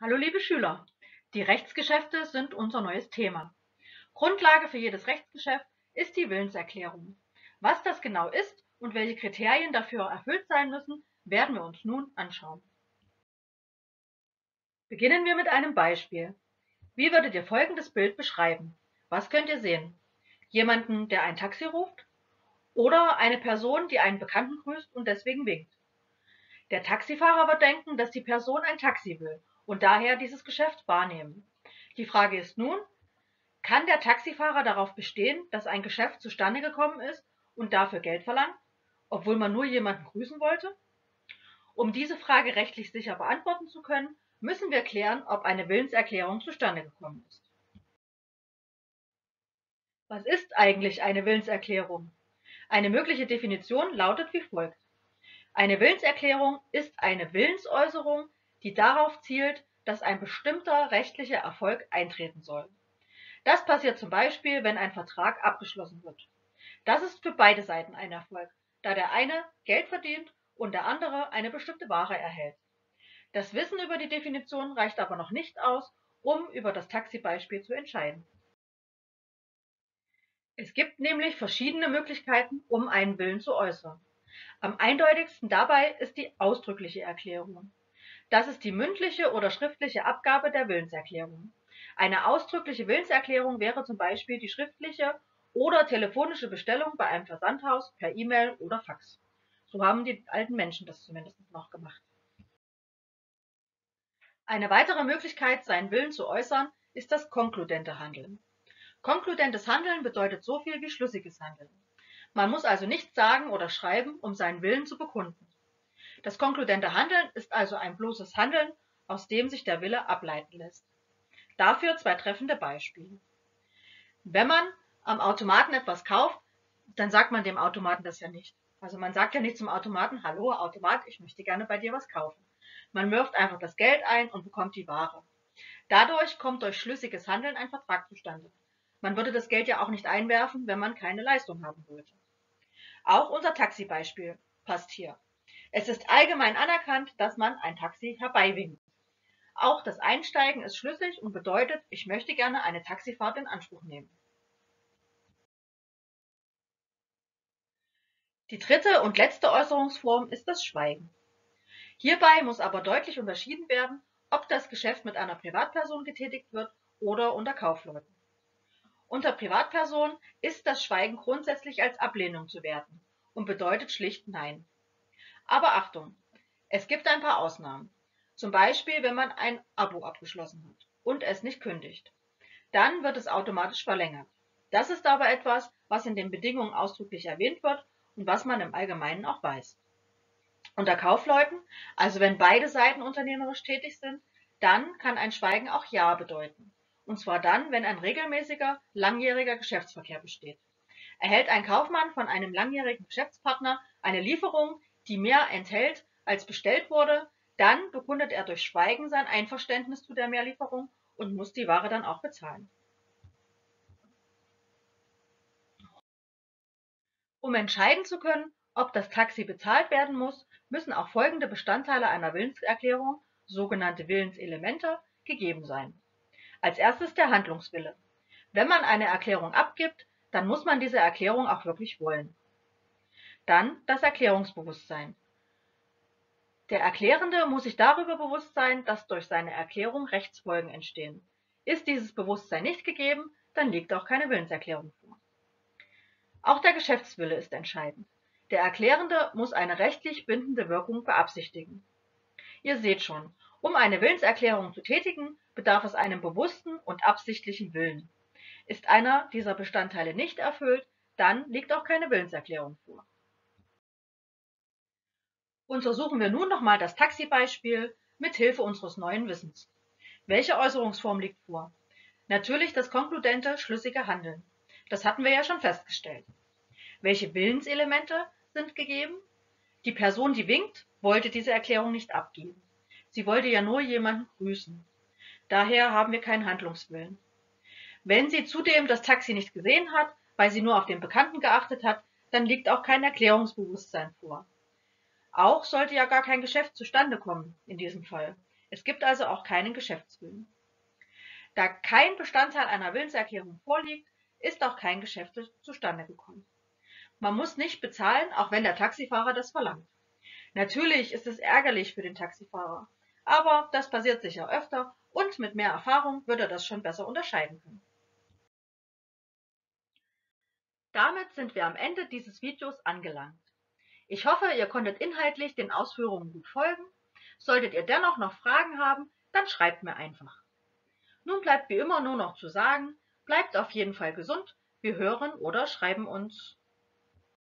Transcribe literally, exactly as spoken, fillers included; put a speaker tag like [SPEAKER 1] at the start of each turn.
[SPEAKER 1] Hallo liebe Schüler, die Rechtsgeschäfte sind unser neues Thema. Grundlage für jedes Rechtsgeschäft ist die Willenserklärung. Was das genau ist und welche Kriterien dafür erfüllt sein müssen, werden wir uns nun anschauen. Beginnen wir mit einem Beispiel. Wie würdet ihr folgendes Bild beschreiben? Was könnt ihr sehen? Jemanden, der ein Taxi ruft? Oder eine Person, die einen Bekannten grüßt und deswegen winkt? Der Taxifahrer wird denken, dass die Person ein Taxi will und daher dieses Geschäft wahrnehmen. Die Frage ist nun, kann der Taxifahrer darauf bestehen, dass ein Geschäft zustande gekommen ist und dafür Geld verlangt, obwohl man nur jemanden grüßen wollte? Um diese Frage rechtlich sicher beantworten zu können, müssen wir klären, ob eine Willenserklärung zustande gekommen ist. Was ist eigentlich eine Willenserklärung? Eine mögliche Definition lautet wie folgt. Eine Willenserklärung ist eine Willensäußerung, die darauf zielt, dass ein bestimmter rechtlicher Erfolg eintreten soll. Das passiert zum Beispiel, wenn ein Vertrag abgeschlossen wird. Das ist für beide Seiten ein Erfolg, da der eine Geld verdient und der andere eine bestimmte Ware erhält. Das Wissen über die Definition reicht aber noch nicht aus, um über das Taxibeispiel zu entscheiden. Es gibt nämlich verschiedene Möglichkeiten, um einen Willen zu äußern. Am eindeutigsten dabei ist die ausdrückliche Erklärung. Das ist die mündliche oder schriftliche Abgabe der Willenserklärung. Eine ausdrückliche Willenserklärung wäre zum Beispiel die schriftliche oder telefonische Bestellung bei einem Versandhaus per E-Mail oder Fax. So haben die alten Menschen das zumindest noch gemacht. Eine weitere Möglichkeit, seinen Willen zu äußern, ist das konkludente Handeln. Konkludentes Handeln bedeutet so viel wie schlüssiges Handeln. Man muss also nichts sagen oder schreiben, um seinen Willen zu bekunden. Das konkludente Handeln ist also ein bloßes Handeln, aus dem sich der Wille ableiten lässt. Dafür zwei treffende Beispiele. Wenn man am Automaten etwas kauft, dann sagt man dem Automaten das ja nicht. Also man sagt ja nicht zum Automaten, hallo Automat, ich möchte gerne bei dir was kaufen. Man wirft einfach das Geld ein und bekommt die Ware. Dadurch kommt durch schlüssiges Handeln ein Vertrag zustande. Man würde das Geld ja auch nicht einwerfen, wenn man keine Leistung haben wollte. Auch unser Taxibeispiel passt hier. Es ist allgemein anerkannt, dass man ein Taxi herbeiwinkt. Auch das Einsteigen ist schlüssig und bedeutet, ich möchte gerne eine Taxifahrt in Anspruch nehmen. Die dritte und letzte Äußerungsform ist das Schweigen. Hierbei muss aber deutlich unterschieden werden, ob das Geschäft mit einer Privatperson getätigt wird oder unter Kaufleuten. Unter Privatpersonen ist das Schweigen grundsätzlich als Ablehnung zu werten und bedeutet schlicht Nein. Aber Achtung, es gibt ein paar Ausnahmen. Zum Beispiel, wenn man ein Abo abgeschlossen hat und es nicht kündigt. Dann wird es automatisch verlängert. Das ist aber etwas, was in den Bedingungen ausdrücklich erwähnt wird und was man im Allgemeinen auch weiß. Unter Kaufleuten, also wenn beide Seiten unternehmerisch tätig sind, dann kann ein Schweigen auch Ja bedeuten. Und zwar dann, wenn ein regelmäßiger, langjähriger Geschäftsverkehr besteht. Erhält ein Kaufmann von einem langjährigen Geschäftspartner eine Lieferung, die mehr enthält, als bestellt wurde, dann bekundet er durch Schweigen sein Einverständnis zu der Mehrlieferung und muss die Ware dann auch bezahlen. Um entscheiden zu können, ob das Taxi bezahlt werden muss, müssen auch folgende Bestandteile einer Willenserklärung, sogenannte Willenselemente, gegeben sein. Als erstes der Handlungswille. Wenn man eine Erklärung abgibt, dann muss man diese Erklärung auch wirklich wollen. Dann das Erklärungsbewusstsein. Der Erklärende muss sich darüber bewusst sein, dass durch seine Erklärung Rechtsfolgen entstehen. Ist dieses Bewusstsein nicht gegeben, dann liegt auch keine Willenserklärung vor. Auch der Geschäftswille ist entscheidend. Der Erklärende muss eine rechtlich bindende Wirkung beabsichtigen. Ihr seht schon, um eine Willenserklärung zu tätigen, bedarf es einem bewussten und absichtlichen Willen. Ist einer dieser Bestandteile nicht erfüllt, dann liegt auch keine Willenserklärung vor. Untersuchen wir nun nochmal das Taxibeispiel mit Hilfe unseres neuen Wissens. Welche Äußerungsform liegt vor? Natürlich das konkludente, schlüssige Handeln. Das hatten wir ja schon festgestellt. Welche Willenselemente sind gegeben? Die Person, die winkt, wollte diese Erklärung nicht abgeben. Sie wollte ja nur jemanden grüßen. Daher haben wir keinen Handlungswillen. Wenn sie zudem das Taxi nicht gesehen hat, weil sie nur auf den Bekannten geachtet hat, dann liegt auch kein Erklärungsbewusstsein vor. Auch sollte ja gar kein Geschäft zustande kommen in diesem Fall. Es gibt also auch keinen Geschäftswillen. Da kein Bestandteil einer Willenserklärung vorliegt, ist auch kein Geschäft zustande gekommen. Man muss nicht bezahlen, auch wenn der Taxifahrer das verlangt. Natürlich ist es ärgerlich für den Taxifahrer, aber das passiert sicher öfter und mit mehr Erfahrung wird er das schon besser unterscheiden können. Damit sind wir am Ende dieses Videos angelangt. Ich hoffe, ihr konntet inhaltlich den Ausführungen gut folgen. Solltet ihr dennoch noch Fragen haben, dann schreibt mir einfach. Nun bleibt wie immer nur noch zu sagen, bleibt auf jeden Fall gesund, wir hören oder schreiben uns.